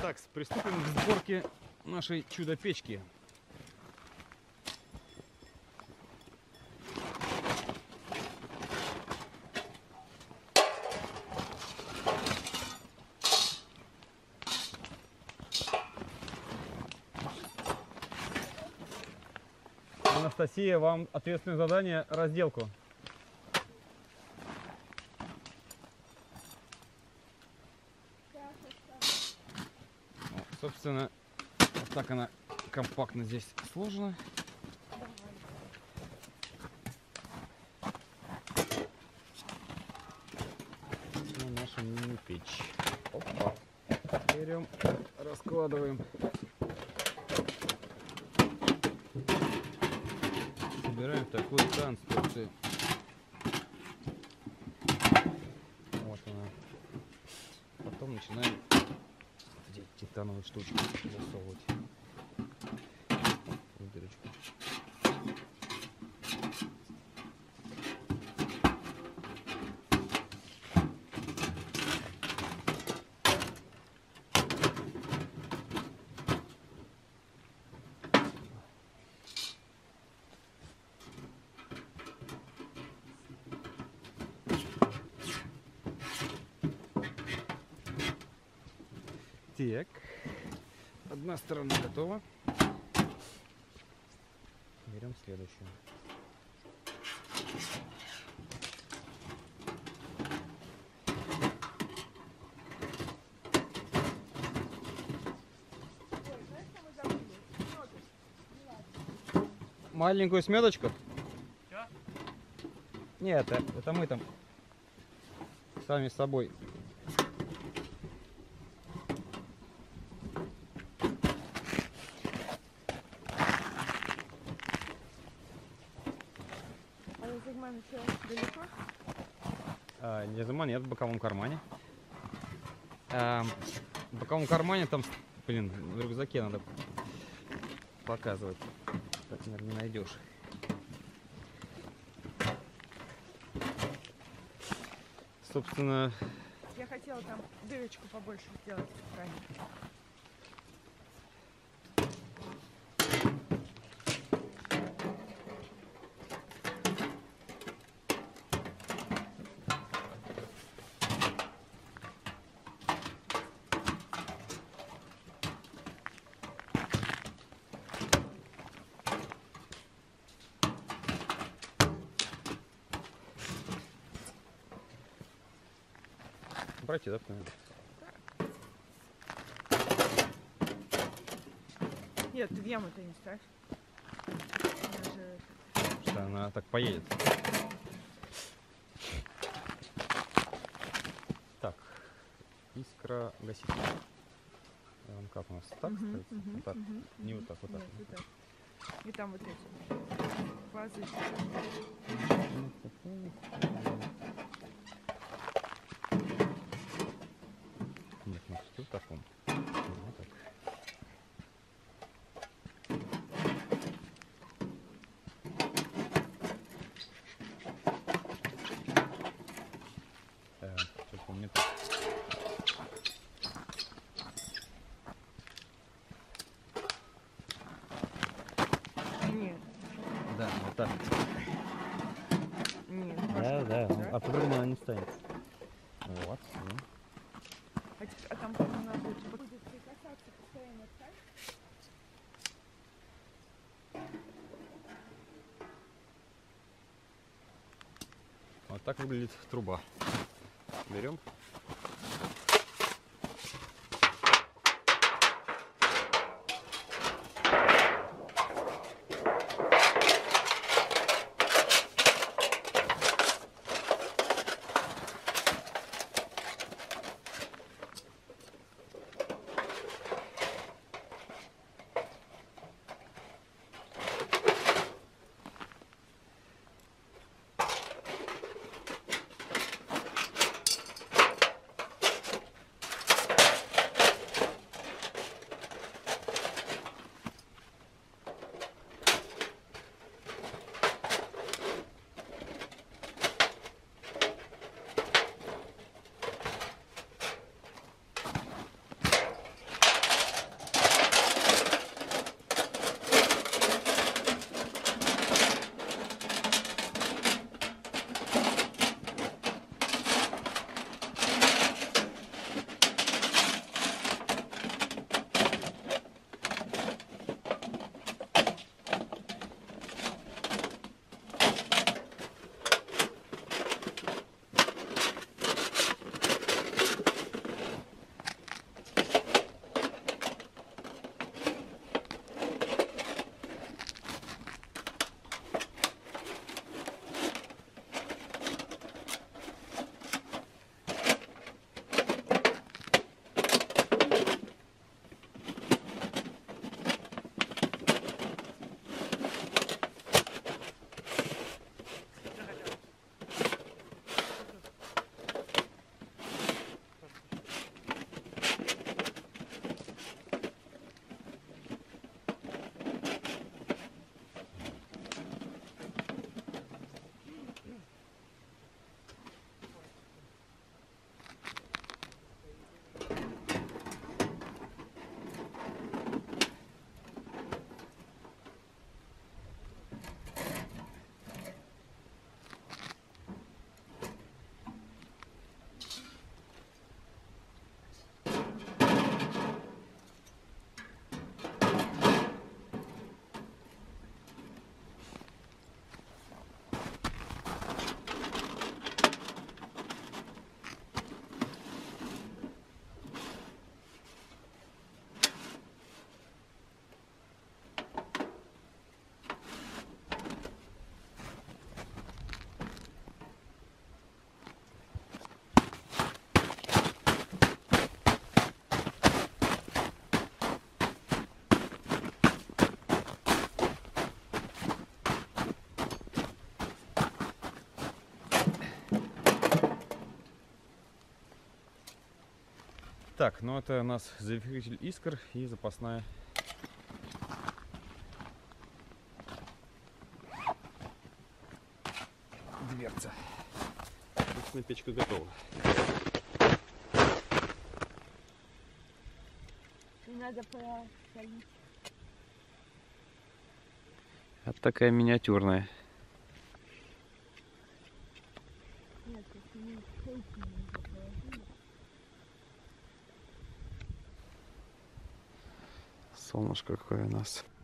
Так, приступим к сборке нашей чудо-печки. Анастасия, вам ответственное задание — разделку. Собственно, вот так она компактно здесь сложена. На нашу мини-печь. Опа. Берем, раскладываем. Собираем такую конструкцию. Вот она. Потом начинаем эти титановые штучки засовывать в дырочку. Так, одна сторона готова. Берем следующую. Маленькую сметочку? Что? Нет, это мы там сами с собой. Языма нет, в боковом кармане. В боковом кармане там, блин, в рюкзаке надо показывать. Так, наверное, не найдешь. Собственно... Я хотела там дырочку побольше сделать в кране. Братья, да, наверное? Нет, ты в яму-то не ставь. Что она так поедет. Так, искра гаситель. Как у нас так стоит? Вот так. Не вот так, вот так. Нет, вот так. И там вот эти базы. Нет, ну что в таком? Вот так. Только мне так. Нет. Да, вот так. Нет. Да, да. Да? А по-другому она не станет. Вот. А там надо будет прикасаться постоянно, так? Вот так выглядит труба. Берем. Так, ну это у нас завихритель искр и запасная дверца. Собственно, печка готова. Надо посолить. Вот такая миниатюрная. Нет, если не стейки нужно положить. Солнышко какое у нас.